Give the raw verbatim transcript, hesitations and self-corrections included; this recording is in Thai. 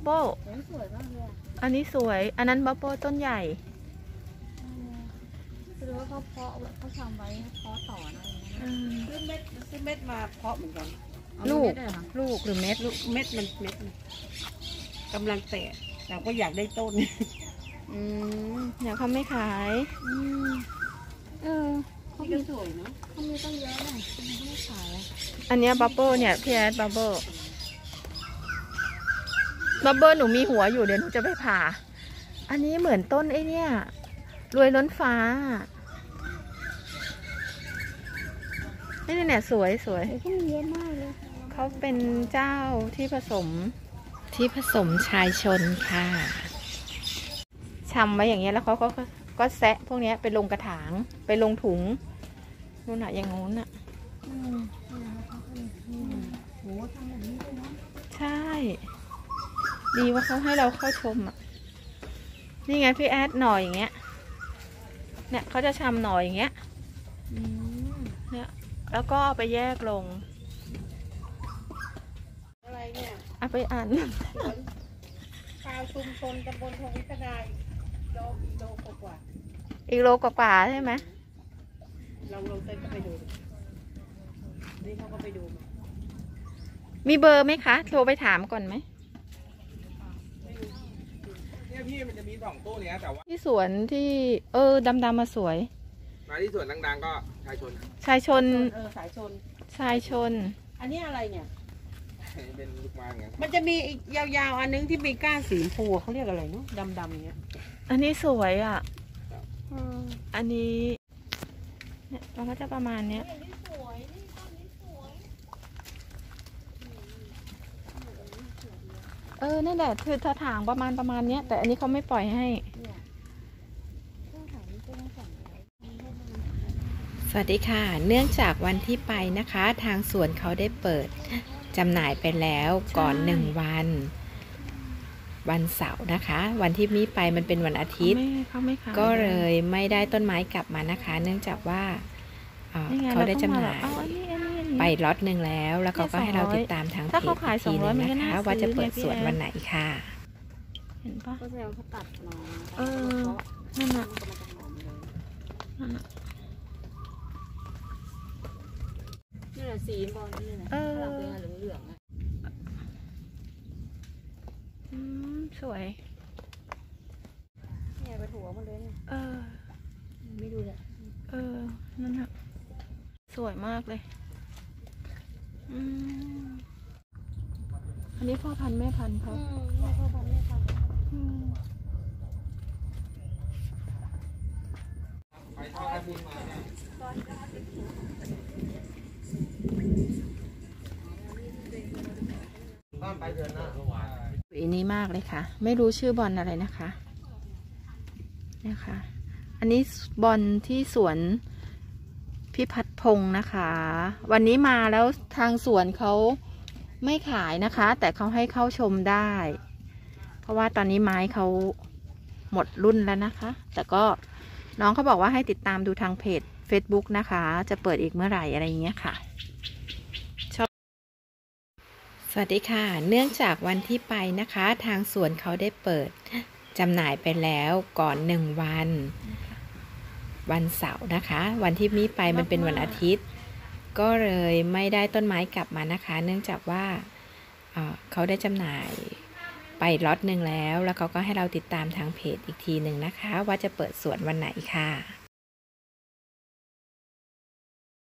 เบิ้ลสวยมากเลยอันนี้สวยอันนั้นบับเบิ้ลต้นใหญ่คือว่าเขาเพาะเขาทำไว้เพาะต่อนะซื้อเม็ดซื้อเม็ดมาเพาะเหมือนกันลูกลูกหรือเม็ดลูกเม็ดมันเม็ดกำลังแตกแต่ก็อยากได้ต้นอืมเนี่ยเขาไม่ขายอืมเออเขามีสวยเนาะเขามีต้นเยอะเลยเขาไม่ขายอันนี้บับเบิ้ลเนี่ยพี่แอดบับเบิ้ลบับเบิ้ลหนูมีหัวอยู่เดี๋ยวหนูจะไปผ่าอันนี้เหมือนต้นไอ้เนี่ยรวยล้นฟ้านี่เนี่ยสวยสวยเขามีเยอะมากเลยเขาเป็นเจ้าที่ผสมที่ผสมชายชนค่ะชำไว้อย่างเงี้ยแล้วเขาก็ก็แซะพวกนี้ไปลงกระถางไปลงถุงนู่นน่ะอย่างงู้นน่ะใช่ดีว่าเขาให้เราเข้าชมอ่ะนี่ไงพี่แอดหน่อยอย่างเงี้ยเนี่ยเขาจะชำหน่อยอย่างเงี้ยเนี่ยแล้วก็เอาไปแยกลงอะไรเนี่ยเอาไปอ่านชาวชุมชนตำบลทวิทยาโลโลกว่าอีกโลกว่าใช่ไหมลองลองเต้นก็ไปดูนี่เขาก็ไปดูมีเบอร์ไหมคะโทรไปถามก่อนไหมเนี่ยพี่มันจะมีสองตู้เนี้ยแต่ว่าที่สวนที่เออดำๆมาสวยมาที่สวนดังๆก็ชายชนชายชนเออสายชนชายชนอันนี้อะไรเนี่ยเป็นลูกไม้ไงมันจะมีอีกยาวๆอันนึงที่มีก้านสีฟูเขาเรียกอะไรเนาะดำๆเนี้ยอันนี้สวยอ่ะอันนี้เนี่ยมันก็จะประมาณเนี้ยเออนั่นแหละคือถางประมาณประมาณเนี้ยแต่อันนี้เขาไม่ปล่อยให้สวัสดีค่ะเนื่องจากวันที่ไปนะคะทางสวนเขาได้เปิดจำหน่ายไปแล้วก่อนหนึ่งวันวันเสาร์นะคะวันที่มีไปมันเป็นวันอาทิตย์ก็เลยไม่ได้ต้นไม้กลับมานะคะเนื่องจากว่าเขาได้จำหน่ายไปล็อตหนึ่งแล้วแล้วเขาก็ให้เราติดตามทางเพจอีกทีนึงนะคะว่าจะเปิดสวนวันไหนค่ะเห็นปะก็แสดงเขาตัดมาเออนั่นน่ะนี่แหละสีบอลนี่แหละเราเป็นเหลืองๆอ่ะอืมสวยเนี่ยไปถั่วมาเลยเนี่ยเออไม่ดูเลยเออนั่นน่ะสวยมากเลยอืมอันนี้พ่อพันธุ์แม่พันธุ์เขาพ่อพันธุ์แม่พันธุ์ไปทอดกระถิ่นมาบ้านไปเดือนหน้าอันนี้มากเลยค่ะไม่รู้ชื่อบอลอะไรนะคะเนี่ยค่ะอันนี้บอลที่สวนพิพัฒน์พงศ์นะคะวันนี้มาแล้วทางสวนเขาไม่ขายนะคะแต่เขาให้เข้าชมได้เพราะว่าตอนนี้ไม้เขาหมดรุ่นแล้วนะคะแต่ก็น้องเขาบอกว่าให้ติดตามดูทางเพจ Facebook นะคะจะเปิดอีกเมื่อไหร่อะไรอย่างเงี้ยค่ะชอบสวัสดีค่ะเนื่องจากวันที่ไปนะคะทางสวนเขาได้เปิดจำหน่ายไปแล้วก่อนหนึ่งวันวันเสาร์นะคะวันที่มีไปมันเป็นวันอาทิตย์ก็เลยไม่ได้ต้นไม้กลับมานะคะเนื่องจากว่าเขาได้จำหน่ายไปล็อตหนึ่งแล้วแล้วเขาก็ให้เราติดตามทางเพจอีกทีหนึ่งนะคะว่าจะเปิดสวนวันไหนค่ะ